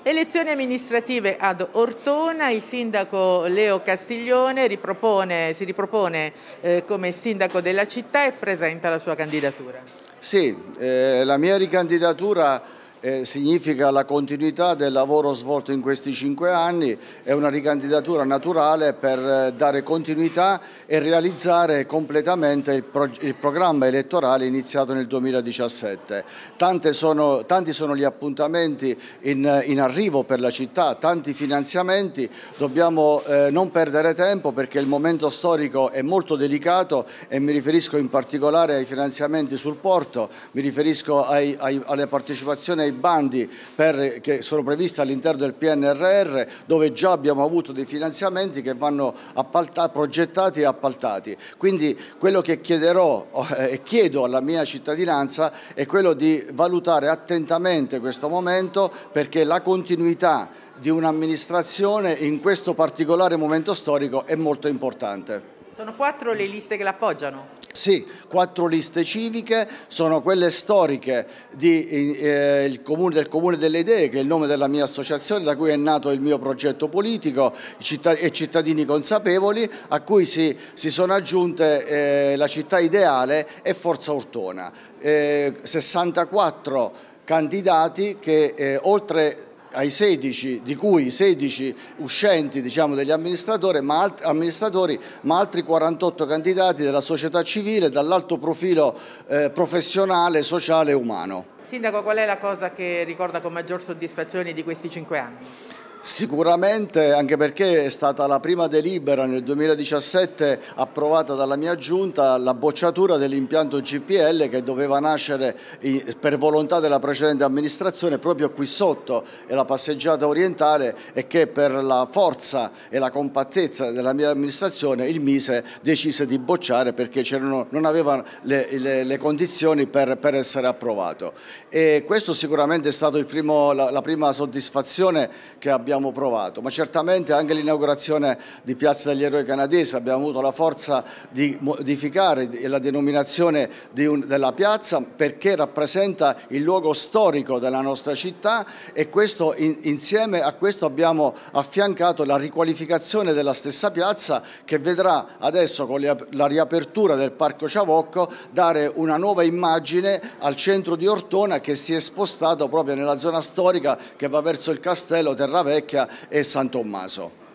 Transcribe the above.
Elezioni amministrative ad Ortona, il sindaco Leo Castiglione si ripropone come sindaco della città e presenta la sua candidatura. Sì, la mia ricandidatura significa la continuità del lavoro svolto in questi 5 anni, è una ricandidatura naturale per dare continuità e realizzare completamente il programma elettorale iniziato nel 2017. Tanti sono gli appuntamenti in arrivo per la città, tanti finanziamenti, dobbiamo non perdere tempo perché il momento storico è molto delicato e mi riferisco in particolare ai finanziamenti sul porto, mi riferisco alle partecipazioni ai bandi che sono previsti all'interno del PNRR, dove già abbiamo avuto dei finanziamenti che vanno progettati e appaltati. Quindi quello che chiederò e chiedo alla mia cittadinanza è quello di valutare attentamente questo momento, perché la continuità di un'amministrazione in questo particolare momento storico è molto importante. Sono 4 le liste che l'appoggiano? Sì, 4 liste civiche, sono quelle storiche del Comune delle Idee, che è il nome della mia associazione, da cui è nato il mio progetto politico, e Cittadini Consapevoli, a cui si sono aggiunte la Città Ideale e Forza Ortona. 64 candidati che oltre ai 16, di cui 16 uscenti degli amministratori, ma altri 48 candidati della società civile, dall'alto profilo professionale, sociale e umano. Sindaco, qual è la cosa che ricorda con maggior soddisfazione di questi 5 anni? Sicuramente, anche perché è stata la prima delibera nel 2017 approvata dalla mia giunta, la bocciatura dell'impianto GPL che doveva nascere per volontà della precedente amministrazione proprio qui sotto, è la passeggiata orientale, e che per la forza e la compattezza della mia amministrazione il Mise decise di bocciare perché non aveva le condizioni per essere approvato. E questo sicuramente è stato la prima soddisfazione che abbiamo provato, ma certamente anche l'inaugurazione di Piazza degli Eroi Canadesi abbiamo avuto la forza di modificare la denominazione della piazza, perché rappresenta il luogo storico della nostra città, e insieme a questo abbiamo affiancato la riqualificazione della stessa piazza, che vedrà adesso con la riapertura del Parco Ciavocco dare una nuova immagine al centro di Ortona, che si è spostato proprio nella zona storica che va verso il Castello, Terravecchia e San Tommaso.